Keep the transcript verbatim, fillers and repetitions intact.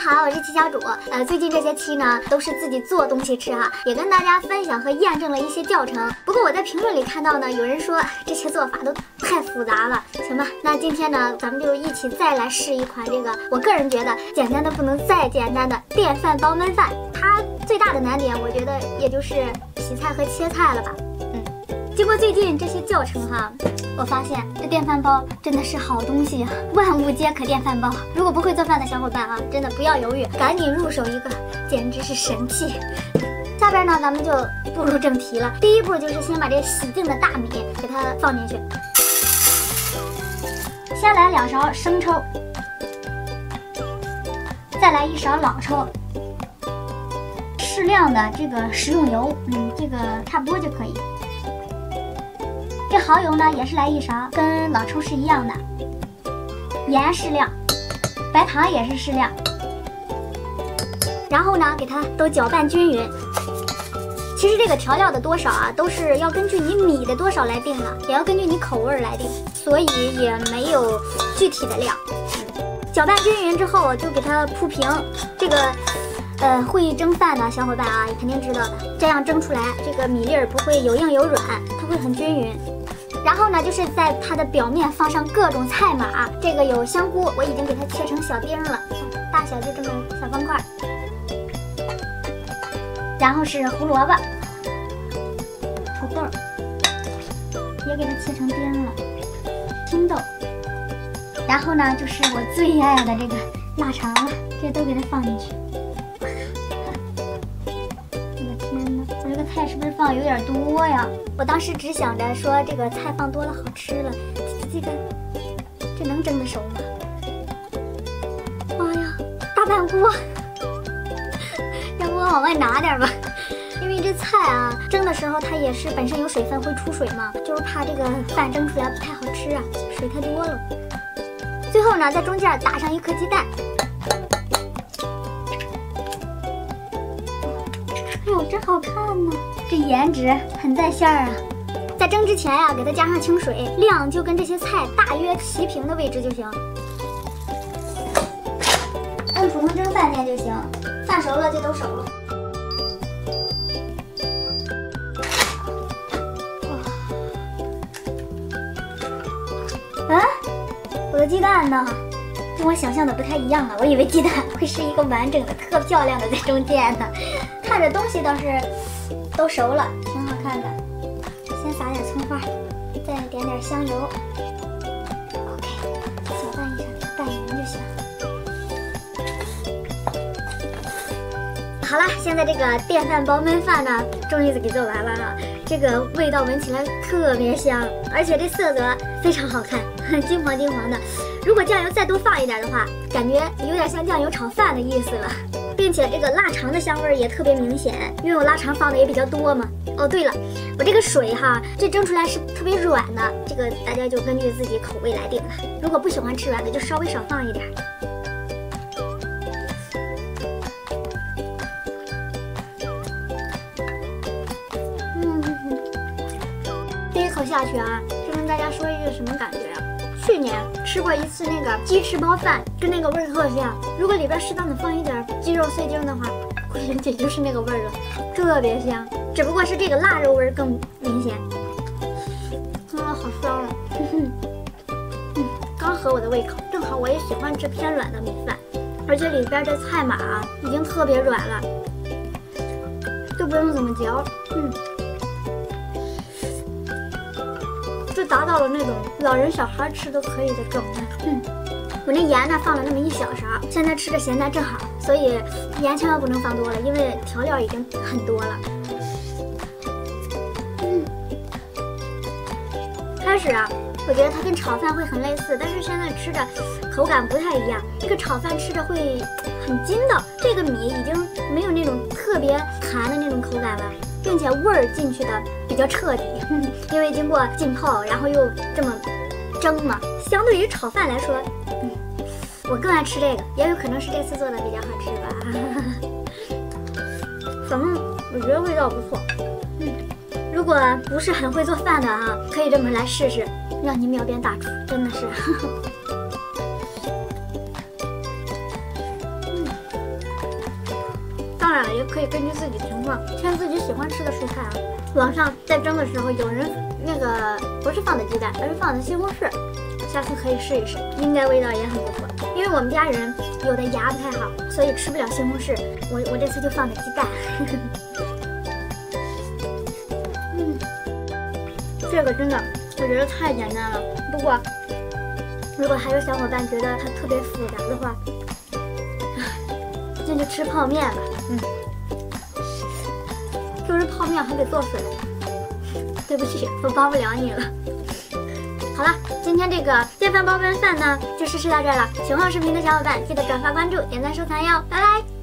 好，我是七小主。呃，最近这些期呢，都是自己做东西吃哈，也跟大家分享和验证了一些教程。不过我在评论里看到呢，有人说这些做法都太复杂了，行吧？那今天呢，咱们就一起再来试一款这个，我个人觉得简单的不能再简单的电饭煲焖饭。它最大的难点，我觉得也就是洗菜和切菜了吧。嗯，经过最近这些教程哈。 我发现这电饭煲真的是好东西啊，万物皆可电饭煲。如果不会做饭的小伙伴啊，真的不要犹豫，赶紧入手一个，简直是神器。下边呢，咱们就步入正题了。第一步就是先把这洗净的大米给它放进去，先来两勺生抽，再来一勺老抽，适量的这个食用油，嗯，这个差不多就可以。 这蚝油呢也是来一勺，跟老抽是一样的。盐适量，白糖也是适量。然后呢，给它都搅拌均匀。其实这个调料的多少啊，都是要根据你米的多少来定的，也要根据你口味来定，所以也没有具体的量。搅拌均匀之后，就给它铺平。这个。 呃，会蒸饭的小伙伴啊，肯定知道的。这样蒸出来，这个米粒儿不会有硬有软，它会很均匀。然后呢，就是在它的表面放上各种菜码。这个有香菇，我已经给它切成小丁了，大小就这么小方块。然后是胡萝卜、土豆，也给它切成丁了，青豆。然后呢，就是我最爱的这个腊肠了，这都给它放进去。 菜是不是放有点多呀？我当时只想着说这个菜放多了好吃了，这这个这能蒸得熟吗？妈呀，大半锅！要不我往外拿点吧，因为这菜啊蒸的时候它也是本身有水分会出水嘛，就是怕这个饭蒸出来不太好吃啊，水太多了。最后呢，在中间打上一颗鸡蛋。 哎呦，真好看呢！这颜值很在线啊。在蒸之前呀、啊，给它加上清水，量就跟这些菜大约齐平的位置就行。按普通蒸饭店就行，饭熟了就都熟了。啊，我的鸡蛋呢？ 跟我想象的不太一样了，我以为鸡蛋会是一个完整的、特漂亮的在中间呢。看着东西倒是都熟了，挺好看的。先撒点葱花，再点点香油。OK， 搅拌一下，给它拌匀就行。好了，现在这个电饭煲焖饭呢，终于给做完了哈。这个味道闻起来特别香，而且这色泽非常好看，金黄金黄的。 如果酱油再多放一点的话，感觉有点像酱油炒饭的意思了，并且这个腊肠的香味也特别明显，因为我腊肠放的也比较多嘛。哦，对了，我这个水哈，这蒸出来是特别软的，这个大家就根据自己口味来定了。如果不喜欢吃软的，就稍微少放一点。嗯，第一口下去啊，就跟大家说一个什么感觉啊？ 去年吃过一次那个鸡翅包饭，跟那个味儿特像。如果里边适当的放一点鸡肉碎丁的话，估计就是那个味儿了，特别香。只不过是这个腊肉味儿更明显。啊，好香啊！嗯，刚合我的胃口，正好我也喜欢吃偏软的米饭，而且里边这菜码啊已经特别软了，都不用怎么嚼。嗯。 就达到了那种老人小孩吃都可以的状态。嗯，我那盐呢放了那么一小勺，现在吃着咸淡正好，所以盐千万不能放多了，因为调料已经很多了。嗯，开始啊，我觉得它跟炒饭会很类似，但是现在吃着口感不太一样。这个炒饭吃着会很筋道，这个米已经没有那种特别弹的那种口感了。 并且味儿进去的比较彻底，因为经过浸泡，然后又这么蒸嘛。相对于炒饭来说，嗯，我更爱吃这个，也有可能是这次做的比较好吃吧。反正我觉得味道不错。嗯，如果不是很会做饭的啊，可以这么来试试，让你秒变大厨，真的是。嗯， 算了，也可以根据自己情况添自己喜欢吃的蔬菜啊。网上在蒸的时候，有人那个不是放的鸡蛋，而是放的西红柿，下次可以试一试，应该味道也很不错。因为我们家人有的牙不太好，所以吃不了西红柿，我我这次就放的鸡蛋。嗯，这个真的我觉得太简单了。不过如果还有小伙伴觉得它特别复杂的话，那就吃泡面吧。嗯，就是泡面还得做水。对不起，我帮不了你了。好了，今天这个电饭煲焖饭呢，就试试到这儿了。喜欢我视频的小伙伴，记得转发关注、点赞、收藏哟，拜拜。